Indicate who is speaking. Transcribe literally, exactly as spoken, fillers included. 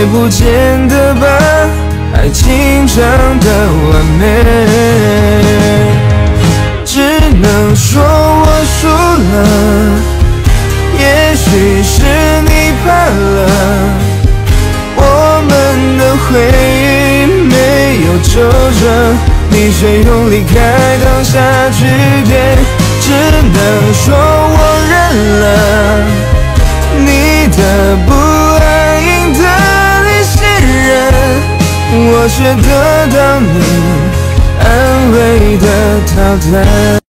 Speaker 1: 也不见得把爱情讲得完美，只能说我输了，也许是你怕了，我们的回忆没有皱褶，你却用离开当下句点，只能说我认了，你的不安赢得你信任，我却得到你安慰的淘汰。